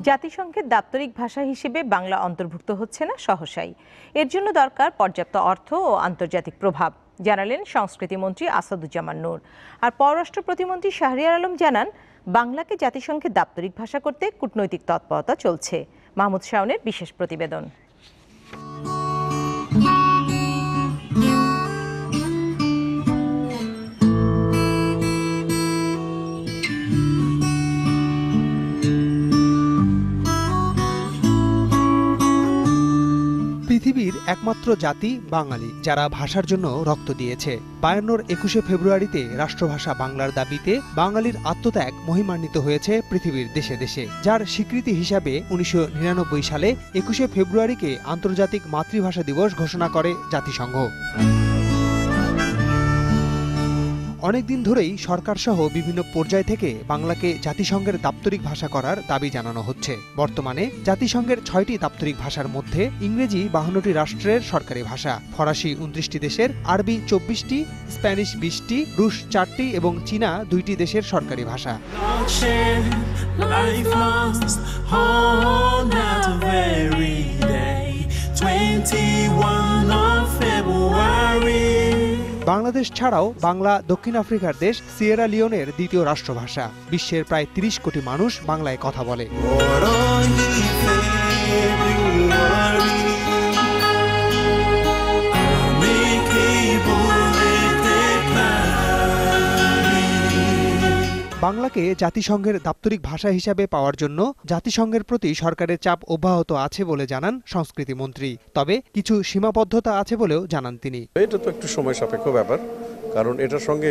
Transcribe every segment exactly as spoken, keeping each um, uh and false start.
জাতিসংঘের দাপ্তরিক ভাষা হিসেবে বাংলা অন্তর্ভুক্ত হচ্ছে না সহসাই। এর জন্য দরকার পর্যাপ্ত অর্থ ও আন্তর্জাতিক প্রভাব, জানালেন সংস্কৃতিমন্ত্রী আসাদুজ্জামান নূর। আর পররাষ্ট্র প্রতিমন্ত্রী শাহরিয়ার আলম জানান, বাংলাকে জাতিসংঘের দাপ্তরিক ভাষা করতে কূটনৈতিক তৎপরতা চলছে। মাহমুদ শাওনের বিশেষ প্রতিবেদন। পৃথিবীর একমাত্র জাতি বাঙালি, যারা ভাষার জন্য রক্ত দিয়েছে। বায়ান্নর একুশে ফেব্রুয়ারিতে রাষ্ট্রভাষা বাংলার দাবিতে বাঙালির আত্মত্যাগ মহিমান্বিত হয়েছে পৃথিবীর দেশে দেশে, যার স্বীকৃতি হিসাবে উনিশশো নিরানব্বই সালে একুশে ফেব্রুয়ারিকে আন্তর্জাতিক মাতৃভাষা দিবস ঘোষণা করে জাতিসংঘ। অনেকদিন ধরেই সরকার সহ বিভিন্ন পর্যায় থেকে বাংলাকে জাতিসংঘের দাপ্তরিক ভাষা করার দাবি জানানো হচ্ছে। বর্তমানে জাতিসংঘের ছয়টি দাপ্তরিক ভাষার মধ্যে ইংরেজি বাহান্নটি রাষ্ট্রের সরকারি ভাষা, ফরাসি উনত্রিশটি দেশের, আরবি চব্বিশটি, স্প্যানিশ বিশটি, রুশ চারটি এবং চীনা দুইটি দেশের সরকারি ভাষা। বাংলাদেশ ছাড়াও বাংলা দক্ষিণ আফ্রিকার দেশ সিয়েরা লিওনের দ্বিতীয় রাষ্ট্রভাষা। বিশ্বের প্রায় তিরিশ কোটি মানুষ বাংলায় কথা বলে। বাংলাকে জাতিসংঘের দাপ্তরিক ভাষা হিসাবে পাওয়ার জন্য জাতিসংঘের প্রতি সরকারের চাপ অব্যাহত আছে বলে জানান সংস্কৃতিমন্ত্রী। তবে কিছু সীমাবদ্ধতা আছে বলেও জানান তিনি। এটা তো একটু সময় সাপেক্ষ ব্যাপার, কারণ এটার সঙ্গে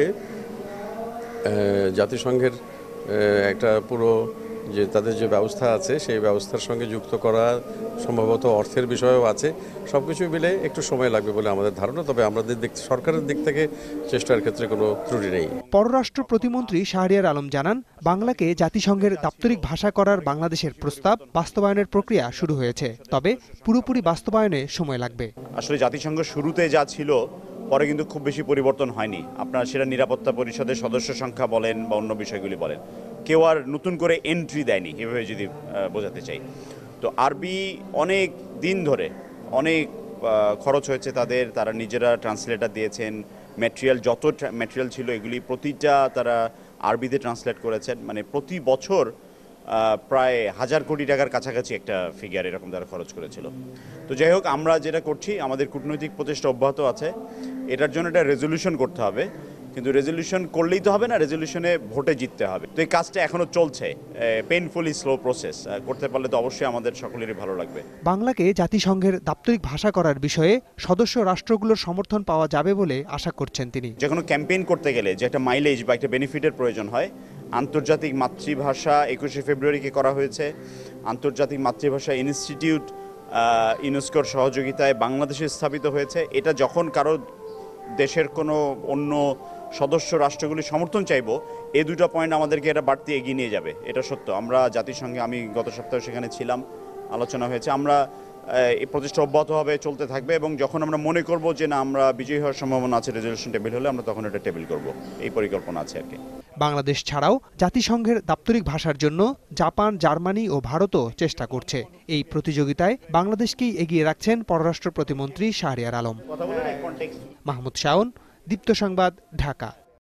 জাতিসংঘের একটা পুরো যে তাদের যে ব্যবস্থা আছে সেই ব্যবস্থার সঙ্গে যুক্ত করা, সম্ভবত অর্থের বিষয়ও আছে। সব কিছু মিলে একটু সময় লাগবে বলে আমাদের ধারণা। তবে আমাদের দিক সরকারের দিক থেকে চেষ্টার ক্ষেত্রে কোনো ত্রুটি নেই। পররাষ্ট্র প্রতিমন্ত্রী শাহরিয়ার আলম জানান, বাংলাকে জাতিসংঘের দাপ্তরিক ভাষা করার বাংলাদেশের প্রস্তাব বাস্তবায়নের প্রক্রিয়া শুরু হয়েছে, তবে পুরোপুরি বাস্তবায়নে সময় লাগবে। আসলে জাতিসংঘ শুরুতে যা ছিল পরে কিন্তু খুব বেশি পরিবর্তন হয়নি। আপনার সেটা নিরাপত্তা পরিষদের সদস্য সংখ্যা বলেন বা অন্য বিষয়গুলি বলেন, কেউ আর নতুন করে এন্ট্রি দেয়নি, এভাবে যদি বোঝাতে চাই। তো আরবি অনেক দিন ধরে অনেক খরচ হয়েছে তাদের, তারা নিজেরা ট্রান্সলেটার দিয়েছেন, ম্যাটেরিয়াল যত ম্যাটেরিয়াল ছিল এগুলি প্রতিটা তারা আরবিতে ট্রান্সলেট করেছেন। মানে প্রতি বছর প্রায় হাজার কোটি টাকার কাছাকাছি একটা ফিগার এরকম তারা খরচ করেছিল। তো যাই হোক, আমরা যেটা করছি, আমাদের কূটনৈতিক প্রচেষ্টা অব্যাহত আছে। এটার জন্য একটা রেজলিউশন করতে হবে, কিন্তু রেজলিউশন করলেই তো হবে না, রেজলিউশনে ভোটে জিততে হবে। তো এই কাজটা এখনো চলছে, পেইনফুলি স্লো প্রসেস। করতে পারলে তো অবশ্যই আমাদের সকলেরই ভালো লাগবে। বাংলাকে জাতিসংঘের দাপ্তরিক ভাষা করার বিষয়ে সদস্য রাষ্ট্রগুলোর সমর্থন পাওয়া যাবে বলে আশা করছেন তিনি। যে কোনো ক্যাম্পেইন করতে গেলে যে একটা মাইলেজ বা একটা বেনিফিটের প্রয়োজন হয়, আন্তর্জাতিক মাতৃভাষা একুশে ফেব্রুয়ারিকে করা হয়েছে। আন্তর্জাতিক মাতৃভাষা ইনস্টিটিউট ইউনেস্কোর সহযোগিতায় বাংলাদেশে স্থাপিত হয়েছে। এটা যখন কারো দেশের কোনো অন্য সদস্য রাষ্ট্রগুলি সমর্থন চাইব, এই দুটো পয়েন্ট আমাদেরকে এটা বাড়তি এগিয়ে নিয়ে যাবে। এটা সত্য। আমরা জাতিসংঘে, আমি গত সপ্তাহে সেখানে ছিলাম, আলোচনা হয়েছে। আমরা এই প্রচেষ্টা অব্যাহত হবে, চলতে থাকবে, এবং যখন আমরা মনে করব যে না আমরা বিজয়ী হওয়ার সম্ভাবনা আছে রেজলিউশন টেবিল হলে, আমরা তখন এটা টেবিল করব। এই পরিকল্পনা আছে আর কি। বাংলাদেশ ছাড়াও জাতিসংঘের দাপ্তরিক ভাষার জন্য জাপান, জার্মানি ও ভারতও চেষ্টা করছে। এই প্রতিযোগিতায় বাংলাদেশকেই এগিয়ে রাখছেন পররাষ্ট্র প্রতিমন্ত্রী শাহরিয়ার আলম। মাহমুদ শাওন, দীপ্ত সংবাদ, ঢাকা।